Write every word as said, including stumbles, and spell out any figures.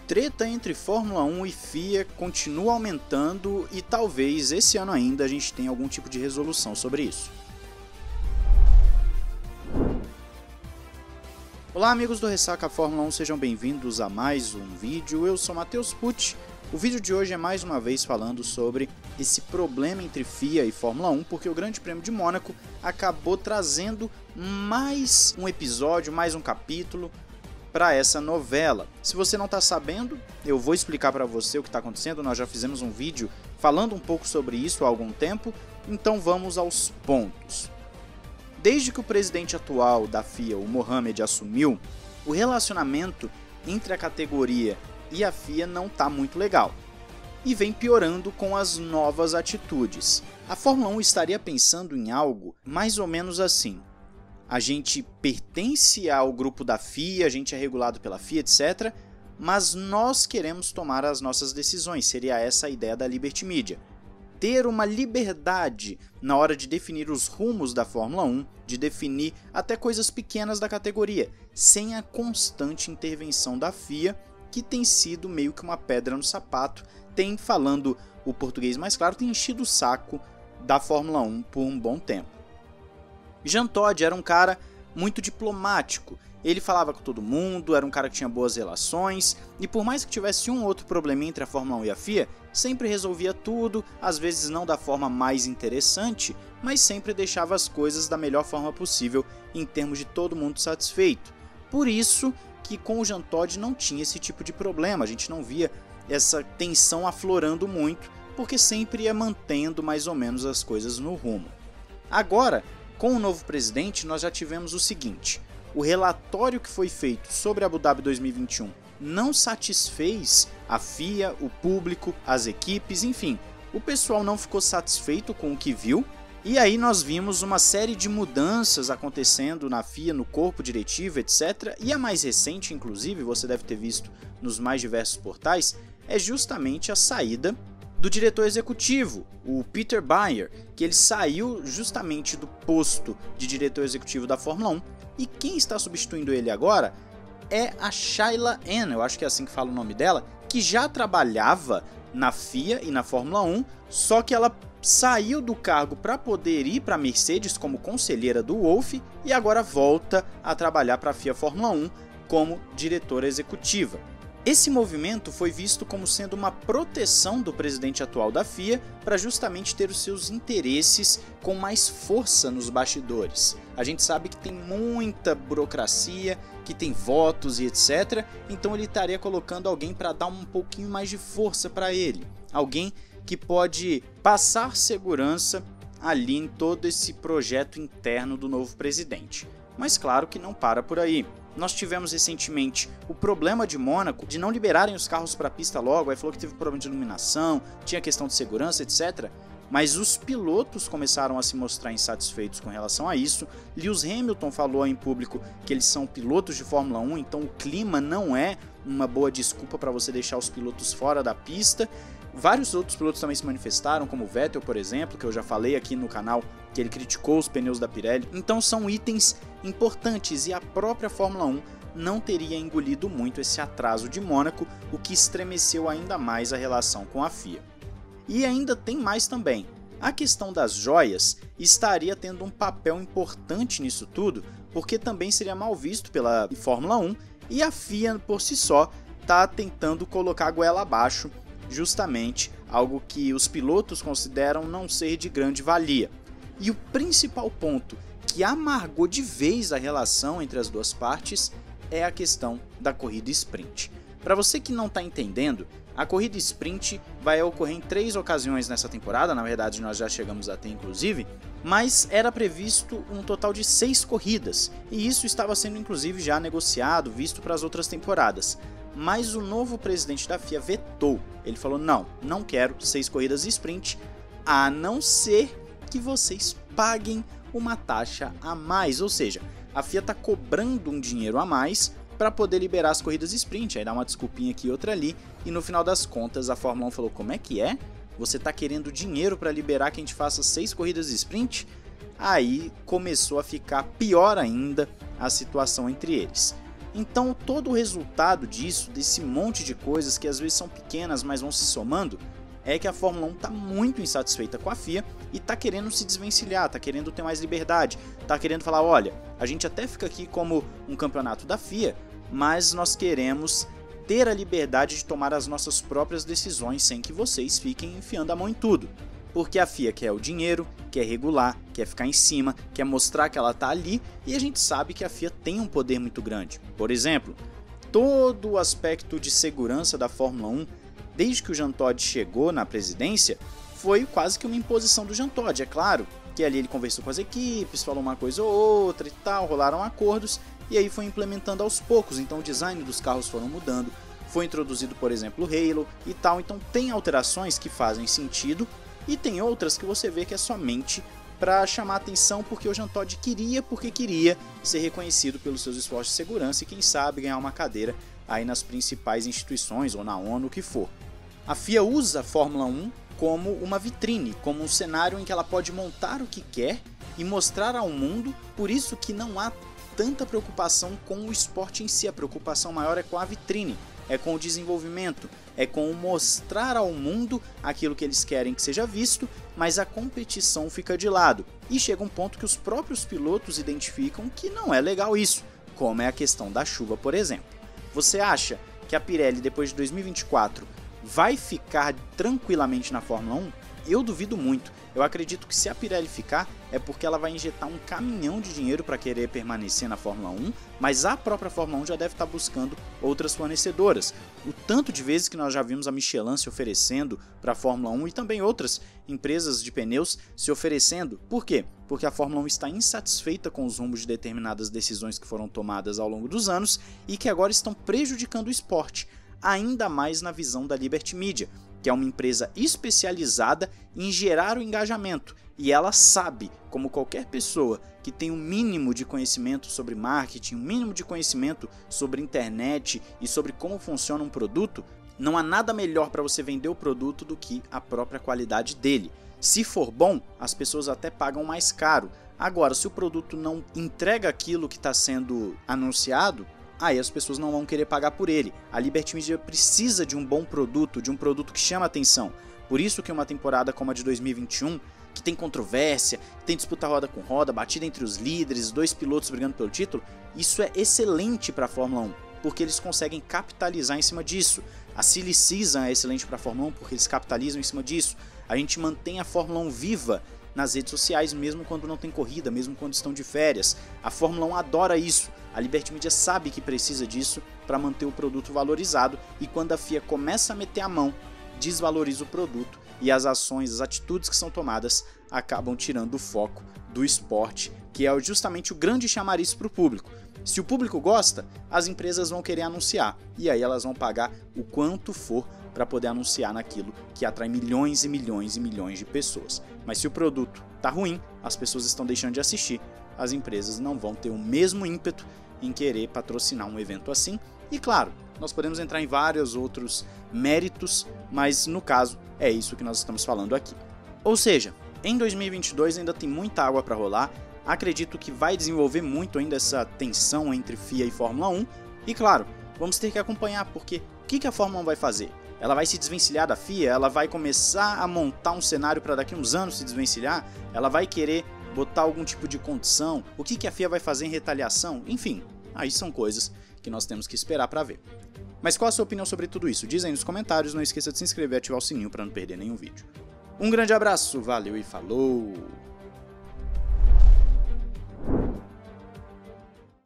treta entre Fórmula um e F I A continua aumentando e talvez esse ano ainda a gente tenha algum tipo de resolução sobre isso. Olá amigos do Ressaca Fórmula um, sejam bem-vindos a mais um vídeo. Eu sou Matheus Pucci. O vídeo de hoje é mais uma vez falando sobre esse problema entre F I A e Fórmula um, porque o Grande Prêmio de Mônaco acabou trazendo mais um episódio, mais um capítulo para essa novela. Se você não está sabendo, eu vou explicar para você o que está acontecendo. Nós já fizemos um vídeo falando um pouco sobre isso há algum tempo, então vamos aos pontos. Desde que o presidente atual da F I A, o Mohamed, assumiu, o relacionamento entre a categoria e a F I A não está muito legal e vem piorando com as novas atitudes. A Fórmula um estaria pensando em algo mais ou menos assim: a gente pertence ao grupo da F I A, a gente é regulado pela F I A, etcétera, mas nós queremos tomar as nossas decisões. Seria essa a ideia da Liberty Media. Ter uma liberdade na hora de definir os rumos da Fórmula um, de definir até coisas pequenas da categoria, sem a constante intervenção da F I A, que tem sido meio que uma pedra no sapato, tem, falando o português mais claro, tem enchido o saco da Fórmula um por um bom tempo. Jean Todt era um cara muito diplomático, ele falava com todo mundo, era um cara que tinha boas relações, e por mais que tivesse um ou outro problema entre a Fórmula um e a F I A, sempre resolvia tudo, às vezes não da forma mais interessante, mas sempre deixava as coisas da melhor forma possível em termos de todo mundo satisfeito. Por isso que com o Jean Todt não tinha esse tipo de problema, a gente não via essa tensão aflorando muito, porque sempre ia mantendo mais ou menos as coisas no rumo. Agora, com o novo presidente, nós já tivemos o seguinte: o relatório que foi feito sobre Abu Dhabi dois mil e vinte e um não satisfez a F I A, o público, as equipes, enfim, o pessoal não ficou satisfeito com o que viu, e aí nós vimos uma série de mudanças acontecendo na F I A, no corpo diretivo, etcétera. E a mais recente, inclusive, você deve ter visto nos mais diversos portais, é justamente a saída do diretor executivo, o Peter Bayer, que ele saiu justamente do posto de diretor executivo da Fórmula um, e quem está substituindo ele agora é a Shayla Ann, eu acho que é assim que fala o nome dela, que já trabalhava na F I A e na Fórmula um, só que ela saiu do cargo para poder ir para a Mercedes como conselheira do Wolff e agora volta a trabalhar para a F I A Fórmula um como diretora executiva. Esse movimento foi visto como sendo uma proteção do presidente atual da F I A para justamente ter os seus interesses com mais força nos bastidores. A gente sabe que tem muita burocracia, que tem votos e etcétera, então ele estaria colocando alguém para dar um pouquinho mais de força para ele. Alguém que pode passar segurança ali em todo esse projeto interno do novo presidente. Mas claro que não para por aí. Nós tivemos recentemente o problema de Mônaco, de não liberarem os carros para a pista logo, aí falou que teve problema de iluminação, tinha questão de segurança, etcétera. Mas os pilotos começaram a se mostrar insatisfeitos com relação a isso. Lewis Hamilton falou em público que eles são pilotos de Fórmula um, então o clima não é uma boa desculpa para você deixar os pilotos fora da pista. Vários outros pilotos também se manifestaram, como o Vettel, por exemplo, que eu já falei aqui no canal, que ele criticou os pneus da Pirelli. Então são itens importantes e a própria Fórmula um não teria engolido muito esse atraso de Mônaco, o que estremeceu ainda mais a relação com a F I A. E ainda tem mais também. A questão das joias estaria tendo um papel importante nisso tudo, porque também seria mal visto pela Fórmula um e a F I A por si só está tentando colocar a goela abaixo, justamente algo que os pilotos consideram não ser de grande valia. E o principal ponto que amargou de vez a relação entre as duas partes é a questão da corrida sprint. Para você que não está entendendo, a corrida sprint vai ocorrer em três ocasiões nessa temporada, na verdade nós já chegamos a ter inclusive, mas era previsto um total de seis corridas, e isso estava sendo inclusive já negociado, visto para as outras temporadas. Mas o novo presidente da F I A vetou, ele falou: não, não quero seis corridas sprint, a não ser que vocês paguem uma taxa a mais, ou seja, a F I A está cobrando um dinheiro a mais para poder liberar as corridas sprint, aí dá uma desculpinha aqui e outra ali, e no final das contas a Fórmula um falou: como é que é? Você está querendo dinheiro para liberar que a gente faça seis corridas sprint? Aí começou a ficar pior ainda a situação entre eles. Então todo o resultado disso, desse monte de coisas que às vezes são pequenas, mas vão se somando, é que a Fórmula um está muito insatisfeita com a F I A e está querendo se desvencilhar, está querendo ter mais liberdade, está querendo falar, olha, a gente até fica aqui como um campeonato da F I A, mas nós queremos ter a liberdade de tomar as nossas próprias decisões sem que vocês fiquem enfiando a mão em tudo. Porque a F I A quer o dinheiro, quer regular, quer ficar em cima, quer mostrar que ela está ali, e a gente sabe que a F I A tem um poder muito grande. Por exemplo, todo o aspecto de segurança da Fórmula um, desde que o Jean Todt chegou na presidência, foi quase que uma imposição do Jean Todt. É claro que ali ele conversou com as equipes, falou uma coisa ou outra e tal, rolaram acordos, e aí foi implementando aos poucos. Então o design dos carros foram mudando, foi introduzido, por exemplo, o Halo e tal. Então tem alterações que fazem sentido, e tem outras que você vê que é somente para chamar atenção, porque o Jean Todt queria, porque queria ser reconhecido pelos seus esforços de segurança e quem sabe ganhar uma cadeira aí nas principais instituições ou na ONU, o que for. A F I A usa a Fórmula um como uma vitrine, como um cenário em que ela pode montar o que quer e mostrar ao mundo, por isso que não há tanta preocupação com o esporte em si, a preocupação maior é com a vitrine, é com o desenvolvimento, é com o mostrar ao mundo aquilo que eles querem que seja visto, mas a competição fica de lado. E chega um ponto que os próprios pilotos identificam que não é legal isso, como é a questão da chuva, por exemplo. Você acha que a Pirelli, depois de dois mil e vinte e quatro, vai ficar tranquilamente na Fórmula um? Eu duvido muito. Eu acredito que se a Pirelli ficar, é porque ela vai injetar um caminhão de dinheiro para querer permanecer na Fórmula um, mas a própria Fórmula um já deve estar buscando outras fornecedoras. O tanto de vezes que nós já vimos a Michelin se oferecendo para a Fórmula um e também outras empresas de pneus se oferecendo. Por quê? Porque a Fórmula um está insatisfeita com os rumos de determinadas decisões que foram tomadas ao longo dos anos e que agora estão prejudicando o esporte, ainda mais na visão da Liberty Media, que é uma empresa especializada em gerar o engajamento, e ela sabe, como qualquer pessoa que tem um mínimo de conhecimento sobre marketing, um mínimo de conhecimento sobre internet e sobre como funciona um produto, não há nada melhor para você vender o produto do que a própria qualidade dele. Se for bom, as pessoas até pagam mais caro. Agora, se o produto não entrega aquilo que está sendo anunciado, aí as pessoas não vão querer pagar por ele. A Liberty Media precisa de um bom produto, de um produto que chama atenção. Por isso que uma temporada como a de dois mil e vinte e um, que tem controvérsia, tem disputa roda com roda, batida entre os líderes, dois pilotos brigando pelo título, isso é excelente para a Fórmula um, porque eles conseguem capitalizar em cima disso. A Silly Season é excelente para a Fórmula um porque eles capitalizam em cima disso. A gente mantém a Fórmula um viva nas redes sociais, mesmo quando não tem corrida, mesmo quando estão de férias. A Fórmula um adora isso. A Liberty Media sabe que precisa disso para manter o produto valorizado, e quando a F I A começa a meter a mão, desvaloriza o produto e as ações, as atitudes que são tomadas acabam tirando o foco do esporte, que é justamente o grande chamariz para o público. Se o público gosta, as empresas vão querer anunciar, e aí elas vão pagar o quanto for para poder anunciar naquilo que atrai milhões e milhões e milhões de pessoas. Mas se o produto está ruim, as pessoas estão deixando de assistir, as empresas não vão ter o mesmo ímpeto em querer patrocinar um evento assim. E claro, nós podemos entrar em vários outros méritos, mas no caso é isso que nós estamos falando aqui. Ou seja, em dois mil e vinte e dois ainda tem muita água para rolar, acredito que vai desenvolver muito ainda essa tensão entre F I A e Fórmula um, e claro, vamos ter que acompanhar, porque o que a Fórmula um vai fazer? Ela vai se desvencilhar da F I A? Ela vai começar a montar um cenário para daqui a uns anos se desvencilhar? Ela vai querer botar algum tipo de condição? O que a F I A vai fazer em retaliação? Enfim, aí são coisas que nós temos que esperar para ver. Mas qual a sua opinião sobre tudo isso? Diz aí nos comentários, não esqueça de se inscrever e ativar o sininho para não perder nenhum vídeo. Um grande abraço, valeu e falou!